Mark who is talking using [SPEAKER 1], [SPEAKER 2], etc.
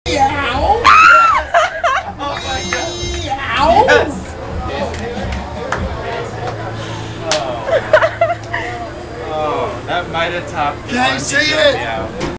[SPEAKER 1] Meow.
[SPEAKER 2] Oh my god.
[SPEAKER 1] Meow.
[SPEAKER 2] Yes. Oh, that might have topped the
[SPEAKER 1] Can I
[SPEAKER 2] bungee
[SPEAKER 1] see
[SPEAKER 2] jump
[SPEAKER 1] it?
[SPEAKER 2] meow.